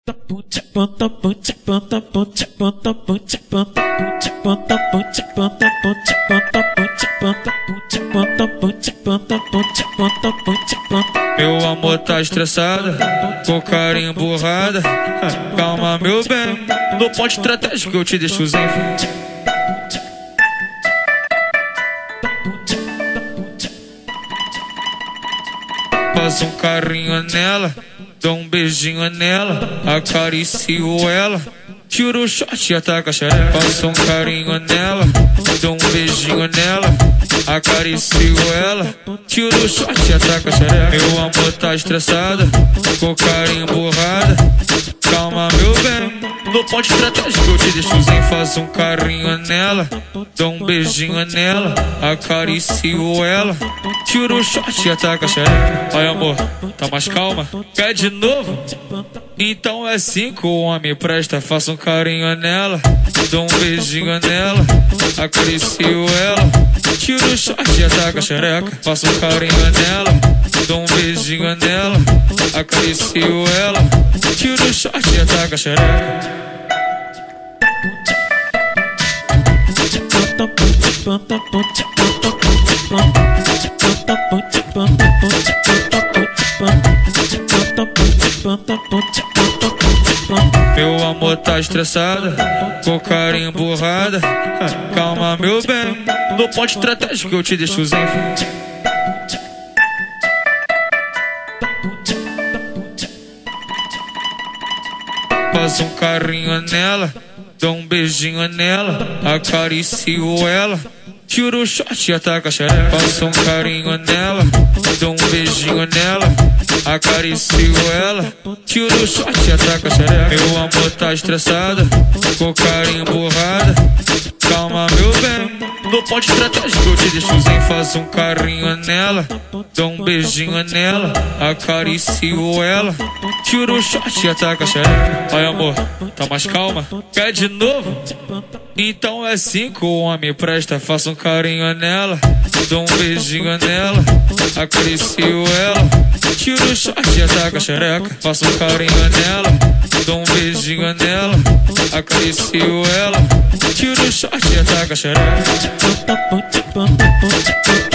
Meu amor tá estressada, com carinho borrada. Calma, meu bem, no ponto estratégico eu te deixo zen. Faz um carinho nela, dou um beijinho nela, acaricio ela, tiro o short e ataca a xereca. Faço um carinho nela, dou um beijinho nela, acaricio ela, tiro o short e ataca a xereca. Meu amor tá estressada, com carinho borrada. Calma, meu bem, no ponto estratégico eu te deixo zen. Faço um carinho nela, dou um beijinho nela, acaricio ela, tiro o short e ataca a xereca. Ai amor, tá mais calma? Quer de novo? Então é assim que o homem presta. Faço um carinho nela, dou um beijinho nela, acaricio ela, tiro o short e ataca a xereca. Faço um carinho nela, dou um beijinho nela, acaricio ela, tiro o short e ataca a xereca. Meu amor tá estressada, com carinho borrada. Calma, meu bem, no ponto estratégico eu te deixo zen. Faz um carinho nela, dou um beijinho nela, acaricio ela, tiro o short e ataca a xereca. Faço um carinho nela, dou um beijinho nela, acaricio ela, tiro o short e ataca a xereca. Meu amor tá estressada, com carinho borrada. Calma, meu bem, no ponto estratégico eu te deixo zen. Faço um carinho nela, dou um beijinho nela, acaricio ela, tiro o short e ataca a xereca. Ai amor, tá mais calma? Quer de novo? Então é assim que o homem presta. Faço um carinho nela, dou um beijinho nela, acaricio ela, tiro o short e ataca a xereca. Faço um carinho nela, dou um beijinho nela, acaricio ela, tiro o short e ataca a xereca.